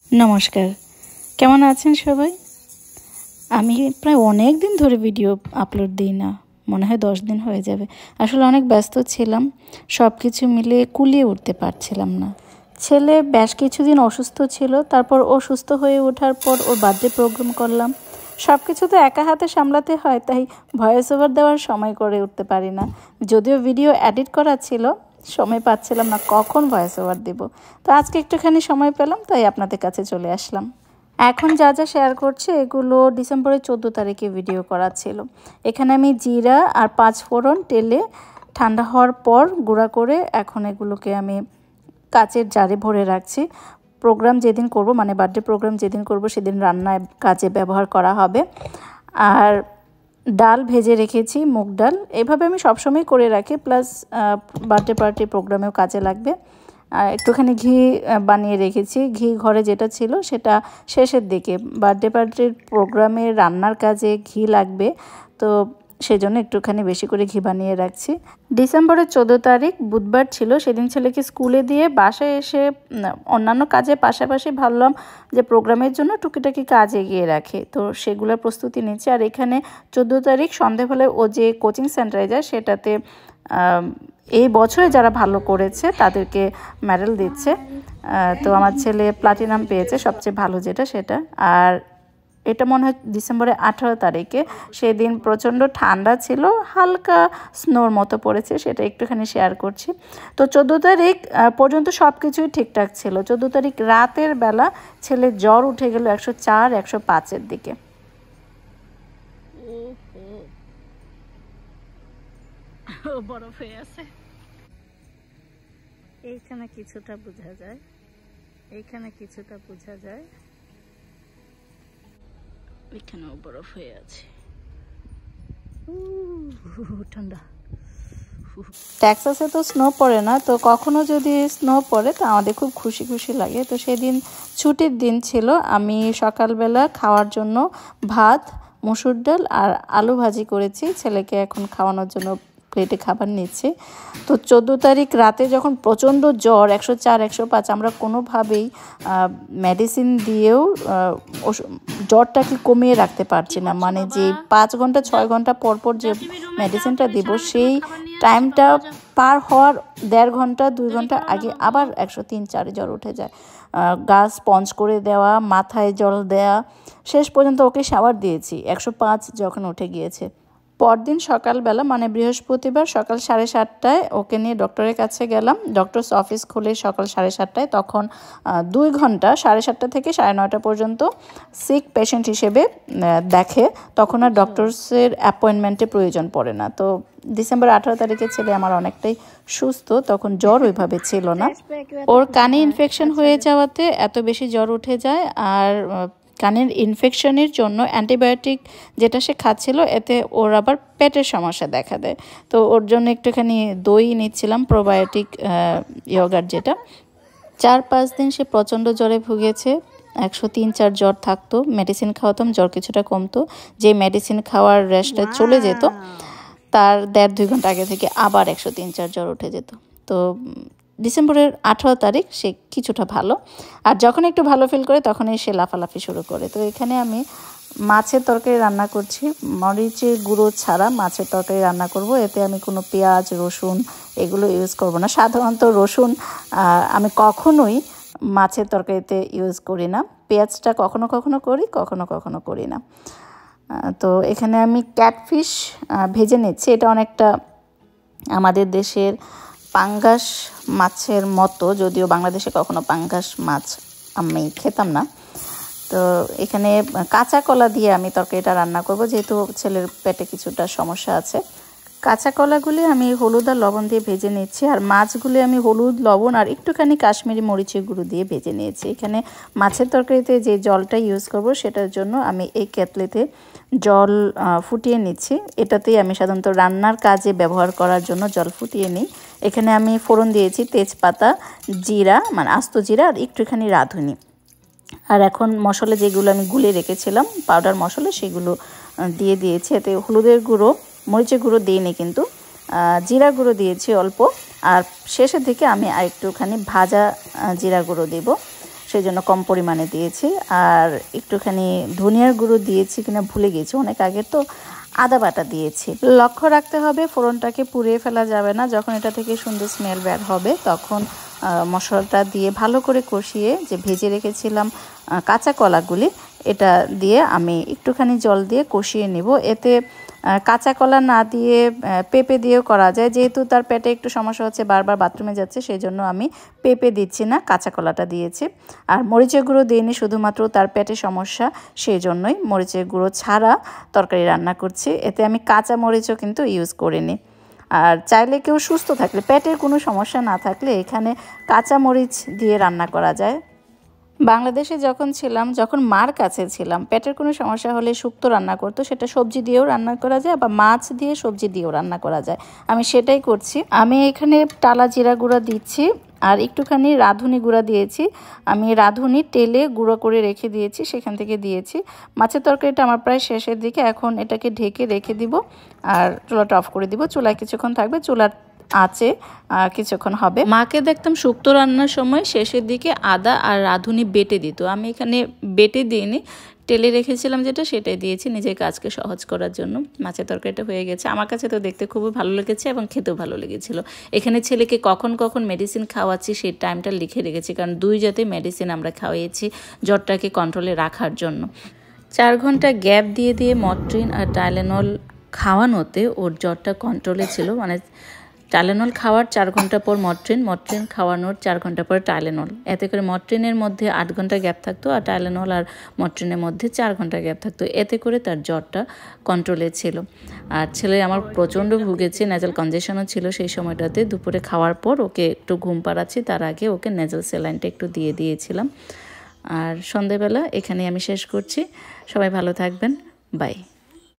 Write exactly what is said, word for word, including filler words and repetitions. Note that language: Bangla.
নমস্কার, কেমন আছেন সবাই? আমি প্রায় অনেক দিন ধরে ভিডিও আপলোড দিই না, মনে হয় দশ দিন হয়ে যাবে। আসলে অনেক ব্যস্ত ছিলাম, সব কিছু মিলে কুলিয়ে উঠতে পারছিলাম না। ছেলে বেশ কিছুদিন অসুস্থ ছিল, তারপর ও সুস্থ হয়ে ওঠার পর ওর বার্থডে প্রোগ্রাম করলাম। সব কিছু তো একা হাতে সামলাতে হয়, তাই ভয়েস ওভার দেওয়ার সময় করে উঠতে পারি না। যদিও ভিডিও এডিট করা ছিল, সময় পাচ্ছিলাম না কখন ভয়েস ওভার দেব। তো আজকে একটুখানি সময় পেলাম, তাই আপনাদের কাছে চলে আসলাম। এখন যা যা শেয়ার করছে এগুলো ডিসেম্বরের চোদ্দো তারিখে ভিডিও করা ছিল। এখানে আমি জিরা আর পাঁচ ফোড়ন তেলে ঠান্ডা হওয়ার পর গুঁড়া করে এখন এগুলোকে আমি কাচের জারে ভরে রাখছি। প্রোগ্রাম যেদিন করব, মানে বার্থডে প্রোগ্রাম যেদিন করব সেদিন রান্নায় কাজে ব্যবহার করা হবে। আর ডাল ভেজে রেখেছি, মুগ ডাল। এভাবে আমি সবসময় করে রাখি, প্লাস বার্থডে পার্টি প্রোগ্রামেও কাজে লাগবে। একটুখানি ঘি বানিয়ে রেখেছি, ঘি ঘরে যেটা ছিল সেটা শেষের দিকে বার্থডে পার্টির প্রোগ্রামে রান্নার কাজে ঘি লাগবে, তো সেজন্য একটুখানি বেশি করে ঘি বানিয়ে রাখছি। ডিসেম্বরের চোদ্দো তারিখ বুধবার ছিল, সেদিন ছেলেকে স্কুলে দিয়ে বাসায় এসে অন্যান্য কাজের পাশাপাশি ভাবলাম যে প্রোগ্রামের জন্য টুকিটাকি কাজ এগিয়ে রাখে, তো সেগুলোর প্রস্তুতি নিচ্ছি। আর এখানে চোদ্দো তারিখ সন্ধেবেলায় ও যে কোচিং সেন্টারে যায় সেটাতে এই বছরে যারা ভালো করেছে তাদেরকে মেডেল দিচ্ছে। তো আমার ছেলে প্লাটিনাম পেয়েছে, সবচেয়ে ভালো যেটা সেটা। আর এটা মনে হয় ডিসেম্বরের আঠারো তারিখে, সেদিন প্রচণ্ড ঠান্ডা ছিল, হালকা স্নোর মতো পড়েছে, সেটা একটুখানি শেয়ার করছি। তো চোদ্দো তারিখ পর্যন্ত সব কিছুই ঠিকঠাক ছিল। চোদ্দো তারিখ রাতের বেলা ছেলের জ্বর উঠে গেল একশো চার একশো পাঁচের দিকে। বরফ হয়ে আছে, এইখানে কিছুটা বোঝা যায়, এইখানে কিছুটা বোঝা যায়, ওইখানেও বরফ হয়ে আছে। ঠান্ডা। টেক্সাসে তো স্নো পড়ে না, তো কখনো যদি স্নো পড়ে তো আমাদের খুব খুশি খুশি লাগে। তো সেদিন ছুটির দিন ছিল, আমি সকালবেলা খাওয়ার জন্য ভাত, মসুর ডাল আর আলু ভাজি করেছি। ছেলেকে এখন খাওয়ানোর জন্য প্লেটে খাবার নিচ্ছি। তো চোদ্দো তারিখ রাতে যখন প্রচণ্ড জ্বর একশো চার একশো পাঁচ, আমরা কোনোভাবেই মেডিসিন দিয়েও জ্বরটাকে কমিয়ে রাখতে পারছি না। মানে যে পাঁচ ঘন্টা ছয় ঘন্টা পর পর যে মেডিসিনটা দিব, সেই টাইমটা পার হওয়ার দেড় ঘন্টা দুই ঘন্টা আগে আবার একশো তিন চারে জ্বর উঠে যায়। গা স্পঞ্জ করে দেওয়া, মাথায় জল দেওয়া, শেষ পর্যন্ত ওকে শাওয়ার দিয়েছি একশো পাঁচ যখন উঠে গিয়েছে। পরদিন সকালবেলা মানে বৃহস্পতিবার সকাল সাড়ে সাতটায় ওকে নিয়ে ডক্টরের কাছে গেলাম। ডক্টরস অফিস খুলে সকাল সাড়ে সাতটায়, তখন দুই ঘন্টা সাড়ে সাতটা থেকে সাড়ে নয়টা পর্যন্ত সিক পেশেন্ট হিসেবে দেখে, তখন আর ডক্টরসের অ্যাপয়েন্টমেন্টের প্রয়োজন পড়ে না। তো ডিসেম্বর আঠারো তারিখে ছেলে আমার অনেকটাই সুস্থ, তখন জ্বর ওইভাবে ছিল না। ওর কানে ইনফেকশন হয়ে যাওয়াতে এত বেশি জ্বর উঠে যায়, আর কানের ইনফেকশনের জন্য অ্যান্টিবায়োটিক যেটা সে খাচ্ছিল এতে ওর আবার পেটের সমস্যা দেখা দেয়। তো ওর জন্য একটুখানি দই নিচ্ছিলাম, প্রোবায়োটিক ইয়োগার্ট যেটা। চার পাঁচ দিন সে প্রচণ্ড জ্বরে ভুগেছে, একশো তিন চার জ্বর থাকতো। মেডিসিন খাওয়াতাম, জ্বর কিছুটা কমতো। যে মেডিসিন খাওয়ার রেস্টটা চলে যেত, তার দেড় দুই ঘন্টা আগে থেকে আবার একশো তিন চার জ্বর উঠে যেত। তো ডিসেম্বরের আঠারো তারিখ সে কিছুটা ভালো, আর যখন একটু ভালো ফিল করে তখনই সে লাফালাফি শুরু করে। তো এখানে আমি মাছের তরকারি রান্না করছি, মরিচের গুঁড়ো ছাড়া মাছের তরকারি রান্না করব। এতে আমি কোনো পেঁয়াজ রসুন এগুলো ইউজ করব না। সাধারণত রসুন আমি কখনোই মাছের তরকারিতে ইউজ করি না, পেঁয়াজটা কখনো কখনো করি, কখনো কখনো করি না। তো এখানে আমি ক্যাটফিশ ভেজে নিচ্ছি। এটা অনেকটা আমাদের দেশের পাঙ্গাস মাছের মতো, যদিও বাংলাদেশে কখনো পাঙ্গাস মাছ আমি খেতাম না। তো এখানে কাঁচা কলা দিয়ে আমি তরকারিটা রান্না করব, যেহেতু ছেলের পেটে কিছুটা সমস্যা আছে। কাঁচা কলাগুলি আমি হলুদ আর লবণ দিয়ে ভেজে নিচ্ছি, আর মাছগুলি আমি হলুদ লবণ আর একটুখানি কাশ্মীরি মরিচের গুঁড়ো দিয়ে ভেজে নিয়েছি। এখানে মাছের তরকারিতে যে জলটা ইউজ করব সেটার জন্য আমি এই কেটলিতে জল ফুটিয়ে নিচ্ছি। এটাতেই আমি সাধারণত রান্নার কাজে ব্যবহার করার জন্য জল ফুটিয়ে নিই। এখানে আমি ফোড়ন দিয়েছি তেজপাতা, জিরা মানে আস্ত জিরা আর একটুখানি রাঁধুনি। আর এখন মশলা যেগুলো আমি গুলে রেখেছিলাম পাউডার মশলা, সেগুলো দিয়ে দিয়েছি। এতে হলুদের গুঁড়ো মরিচের গুঁড়ো দিইনি, কিন্তু জিরা গুঁড়ো দিয়েছি অল্প, আর শেষের দিকে আমি আরেকটুখানি ভাজা জিরা গুঁড়ো দেব। সেই জন্য কম পরিমাণে দিয়েছি। আর একটুখানি ধনিয়ার গুঁড়ো দিয়েছি কিনা ভুলে গেছি, অনেক আগে তো। আদা বাটা দিয়েছি। লক্ষ্য রাখতে হবে ফোড়নটাকে পুড়িয়ে ফেলা যাবে না। যখন এটা থেকে সুন্দর স্মেল বের হবে তখন মশলাটা দিয়ে ভালো করে কষিয়ে যে ভেজে রেখেছিলাম কাঁচা কলাগুলি, এটা দিয়ে আমি একটুখানি জল দিয়ে কষিয়ে নিব। এতে কাঁচা কলা না দিয়ে পেঁপে দিয়েও করা যায়, যেহেতু তার পেটে একটু সমস্যা হচ্ছে, বারবার বাথরুমে যাচ্ছে, সেই জন্য আমি পেঁপে দিচ্ছি না, কাঁচা কলাটা দিয়েছি। আর মরিচের গুঁড়ো দিইনি, শুধুমাত্র তার পেটে সমস্যা, সেই জন্যই মরিচের গুঁড়ো ছাড়া তরকারি রান্না করছি। এতে আমি কাঁচা মরিচও কিন্তু ইউজ করিনি। আর চাইলে কেউ সুস্থ থাকলে, পেটের কোনো সমস্যা না থাকলে এখানে কাঁচা মরিচ দিয়ে রান্না করা যায়। বাংলাদেশে যখন ছিলাম, যখন মার কাছে ছিলাম, পেটের কোনো সমস্যা হলে শুক্তো রান্না করতো, সেটা সবজি দিয়েও রান্না করা যায় বা মাছ দিয়ে সবজি দিয়েও রান্না করা যায়। আমি সেটাই করছি। আমি এখানে টালা জিরা গুঁড়া দিচ্ছি আর একটুখানি রাঁধুনি গুঁড়া দিয়েছি। আমি রাঁধুনি তেলে গুঁড়ো করে রেখে দিয়েছি, সেখান থেকে দিয়েছি। মাছের তরকারিটা আমার প্রায় শেষের দিকে, এখন এটাকে ঢেকে রেখে দিব আর চুলাটা অফ করে দিব। চুলায় কিছুক্ষণ থাকবে, চুলার আছে কিছুক্ষণ হবে। মাকে দেখতাম শুক্তো রান্নার সময় শেষের দিকে আদা আর রাঁধুনি বেটে দিত। আমি এখানে বেটে দিইনি, তেলে রেখেছিলাম যেটা সেটাই দিয়েছি নিজের কাজকে সহজ করার জন্য। মাছের তরকারিটা হয়ে গেছে। আমার কাছে তো দেখতে খুবই ভালো লেগেছে এবং খেতেও ভালো লেগেছিল। এখানে ছেলেকে কখন কখন মেডিসিন খাওয়াচ্ছি সেই টাইমটা লিখে রেখেছি, কারণ দুই জাতের মেডিসিন আমরা খাওয়াইছি জ্বরটাকে কন্ট্রোলে রাখার জন্য। চার ঘন্টা গ্যাপ দিয়ে দিয়ে মট্রিন আর টাইলেনল খাওয়ানোতে ওর জ্বরটা কন্ট্রোলে ছিল। মানে টাইলেনল খাওয়ার চার ঘন্টা পর মট্রিন, মট্রিন খাওয়ানোর চার ঘন্টা পর টাইলেনল। এতে করে মট্রিনের মধ্যে আট ঘন্টা গ্যাপ থাকতো আর টাইলেনল আর মট্রিনের মধ্যে চার ঘন্টা গ্যাপ থাকতো। এতে করে তার জ্বরটা কন্ট্রোলে ছিল। আর ছেলে আমার প্রচণ্ড ভুগেছে, নেজাল কনজেশনও ছিল সেই সময়টাতে। দুপুরে খাওয়ার পর ওকে একটু ঘুম পাড়াচ্ছি, তার আগে ওকে নেজাল স্যালাইনটা একটু দিয়ে দিয়েছিলাম। আর সন্ধেবেলা এখানে আমি শেষ করছি। সবাই ভালো থাকবেন, বাই।